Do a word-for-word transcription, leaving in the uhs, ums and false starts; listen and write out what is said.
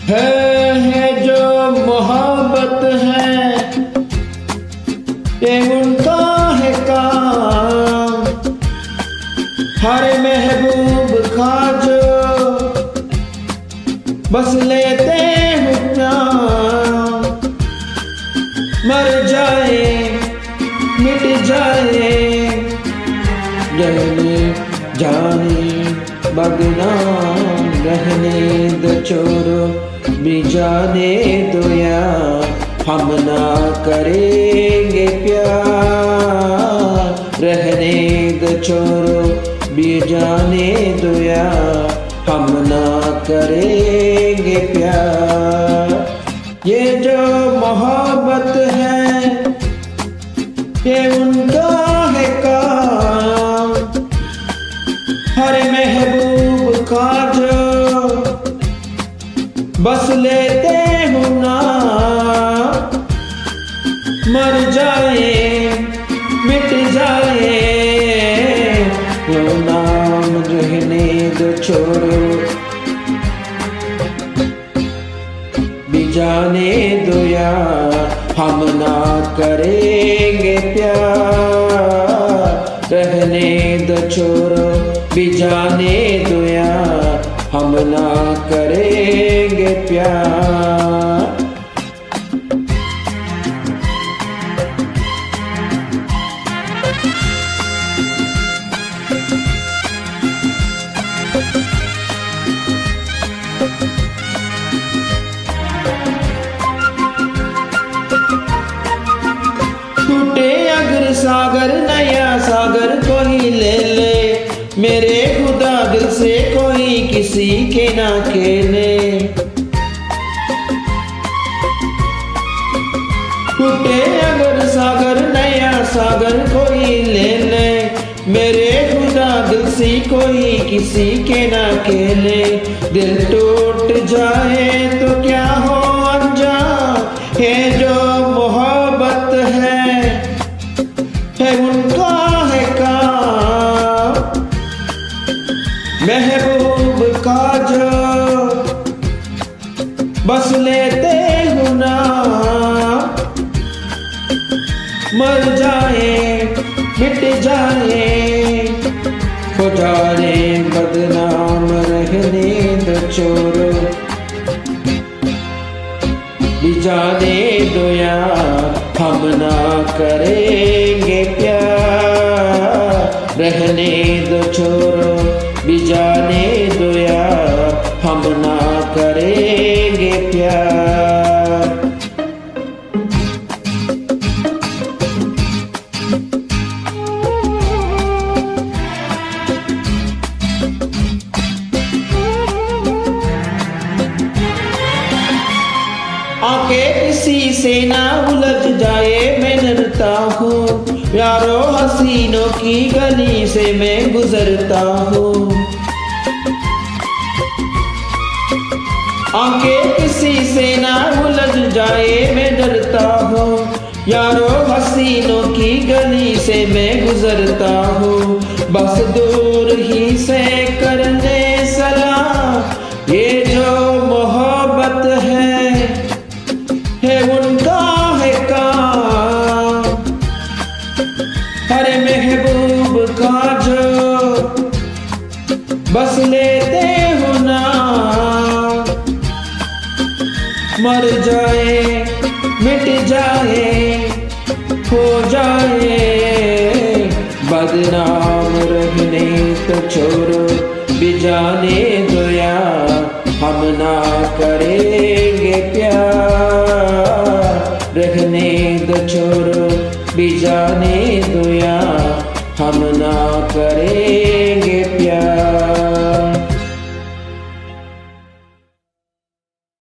है है जो मोहब्बत है ये उनका है काम। हर महबूब का जो बस लेते हो प्यार। मर जाए मिट जाए रहने जाने बदनाम रहने दो छोड़ो भी जाने दो यार। हम ना करेंगे प्यार रहने दो छोड़ो भी जाने दो यार। हम ना करेंगे प्यार। ये जो मोहब्बत है ये उनका है काम। हर महबूब का जो बस लेते हो ना। मर जाए मिट जाए वो नाम रहने दो छोड़ो भी जाने दो यार। हम ना करेंगे प्यार रहने दो छोड़ो भी जाने दो यार। हम ना करेंगे प्यार। टूटे अगर सागर नया सागर कोई ले ले मेरे खुदा दिल से कोई किसी के ना खेले। टूटे अगर सागर नया सागर कोई ले ले मेरे खुदा दिल से कोई किसी के ना खेले। दिल टूट जाए तो क्या हो अनजान है जो मोहब्बत है है उनका है काम। महबूब का जो बस लेते हो ना। मर जाए मिट जाए हो जाए बदनाम रहने दो छोड़ो भी जाने दो यार। हम ना करेंगे प्यार रहने दो छोड़ो भी जाने दो यार। हम ना करेंगे प्यार। आके किसी से ना उलझ जाए मैं डरता हूँ यारो हसीनों की गली से मैं गुजरता हूँ। आके किसी से ना उलझ जाए मैं डरता हूँ यारो हसीनों की गली से मैं गुजरता हूँ। बस दूर ही से करने सलाम ये जो मोहब्बत है है उनका है काम। हर महबूब का जो बस लेते हो ना। मर जाए मिट जाए हो जाए बदनाम रहने तो छोड़ो भी जाने दो यार। हम ना करेंगे प्यार रहने दो छोड़ो भी जाने दो यार। हम